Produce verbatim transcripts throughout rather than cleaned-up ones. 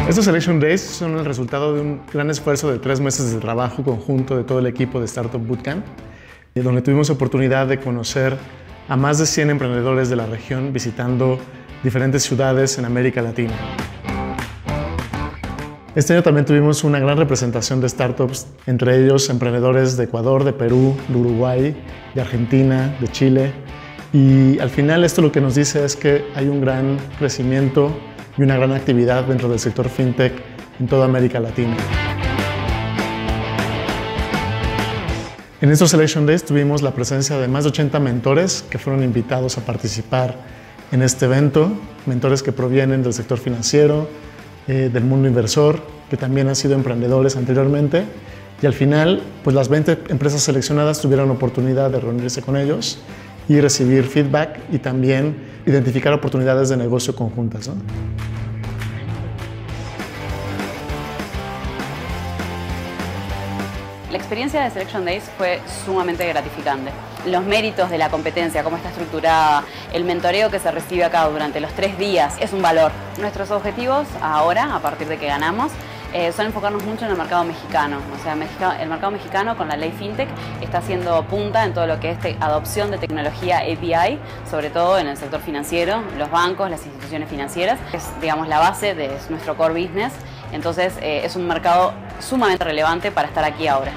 Estos Selection Days son el resultado de un gran esfuerzo de tres meses de trabajo conjunto de todo el equipo de Startup Bootcamp, donde tuvimos oportunidad de conocer a más de cien emprendedores de la región visitando diferentes ciudades en América Latina. Este año también tuvimos una gran representación de startups, entre ellos emprendedores de Ecuador, de Perú, de Uruguay, de Argentina, de Chile. Y al final esto lo que nos dice es que hay un gran crecimiento y una gran actividad dentro del sector fintech en toda América Latina. En estos Selection Days tuvimos la presencia de más de ochenta mentores que fueron invitados a participar en este evento, mentores que provienen del sector financiero, eh, del mundo inversor, que también han sido emprendedores anteriormente, y al final pues las veinte empresas seleccionadas tuvieron oportunidad de reunirse con ellos y recibir feedback y también identificar oportunidades de negocio conjuntas, ¿no? La experiencia de Selection Days fue sumamente gratificante. Los méritos de la competencia, cómo está estructurada, el mentoreo que se recibe acá durante los tres días, es un valor. Nuestros objetivos ahora, a partir de que ganamos, eh, son enfocarnos mucho en el mercado mexicano. O sea, el mercado mexicano con la ley FinTech está haciendo punta en todo lo que es adopción de tecnología A P I, sobre todo en el sector financiero, los bancos, las instituciones financieras. Es, digamos, la base de nuestro core business. Entonces, eh, es un mercado sumamente relevante para estar aquí ahora.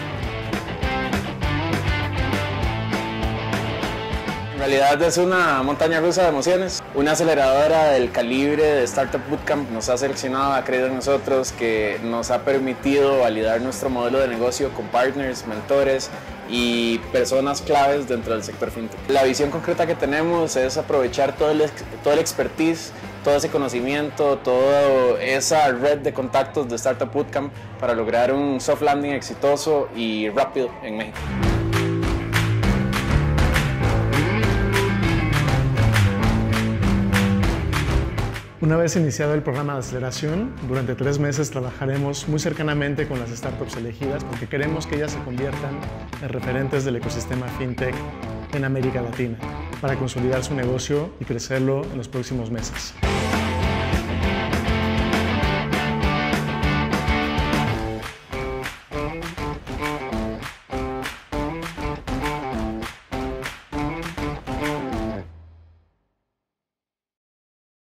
En realidad es una montaña rusa de emociones. Una aceleradora del calibre de Startup Bootcamp nos ha seleccionado, ha creído en nosotros, que nos ha permitido validar nuestro modelo de negocio con partners, mentores y personas claves dentro del sector fintech. La visión concreta que tenemos es aprovechar todo el, todo el expertise, todo ese conocimiento, toda esa red de contactos de Startup Bootcamp para lograr un soft landing exitoso y rápido en México. Una vez iniciado el programa de aceleración, durante tres meses trabajaremos muy cercanamente con las startups elegidas porque queremos que ellas se conviertan en referentes del ecosistema fintech en América Latina para consolidar su negocio y crecerlo en los próximos meses.